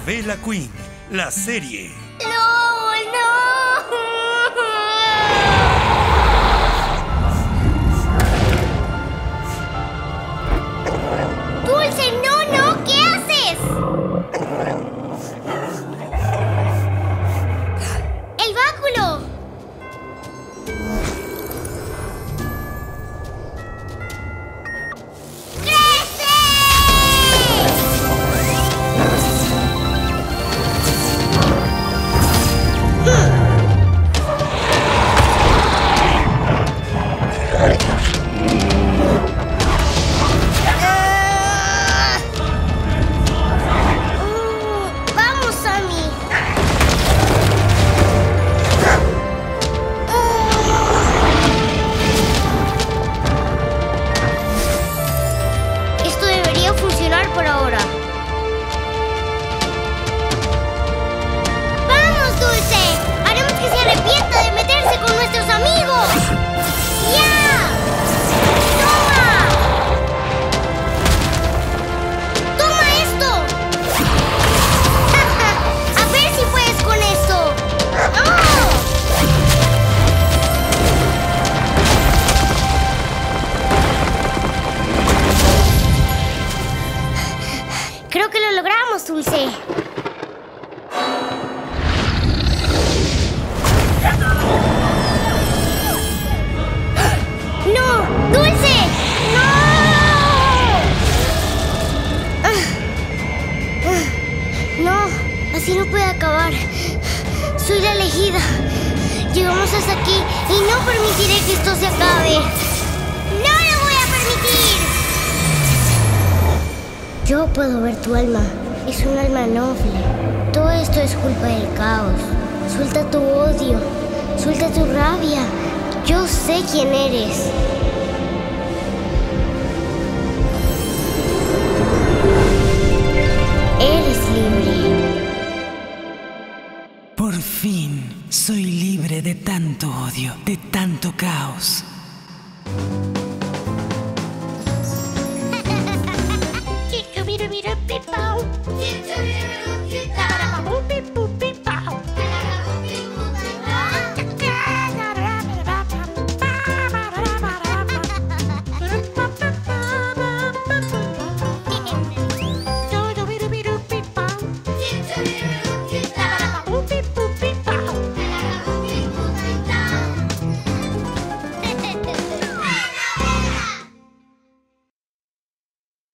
Isabela Quinn, la serie. ¡No, no! ¡Dulce, no, no! ¿Qué haces? ¡El báculo! Creo que lo logramos, Dulce. ¡No! ¡Dulce! ¡No! No, así no puede acabar. Soy la elegida. Llegamos hasta aquí y no permitiré que esto se acabe. ¡No lo voy a permitir! Yo puedo ver tu alma. Es un alma noble. Todo esto es culpa del caos. Suelta tu odio. Suelta tu rabia. Yo sé quién eres. Eres libre. Por fin soy libre de tanto odio, de tanto caos.